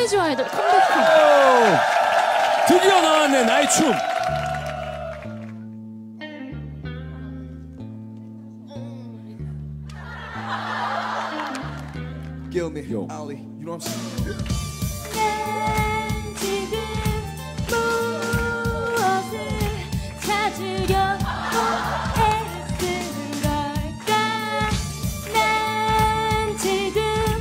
손재주 아이돌 컴백홈. 드디어 나왔네 나의 춤. Gilman, Yo. Ali, you know what I'm saying? 난 지금 무엇을 찾으려고 애쓰는 걸까? 난 지금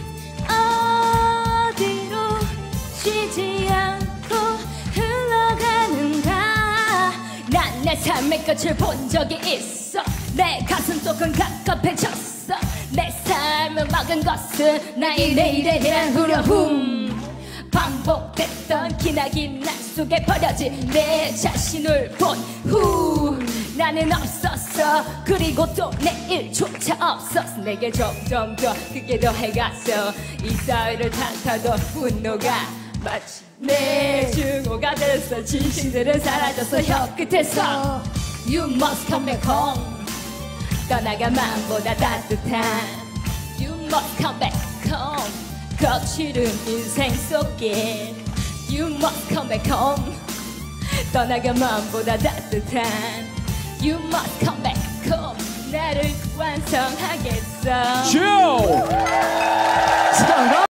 어디로 쉬지 않고 흘러가는가? 난 내 삶의 끝을 본 적이 있어. 내 가슴 속은 갑갑해졌어. 내 삶을 막은 것은 나의 내일에 대한 두려움. 반복됐던 기나긴 날 속에 버려진 내 자신을 본 후 나는 없었어. 그리고 또 내일조차 없었어. 내게 점점 더 크게 더해갔어. 이 사회를 탓하던 분노가 마치 내 증오가 됐어. 진심들은 사라졌어. 혀끝에서 You must come back home. 떠나가 마음보다 따뜻한 You must come back home. 거칠은 인생 속에 You must come back home. 떠나가 마음보다 따뜻한 You must come back home. 나를 완성하겠어. 조! 자,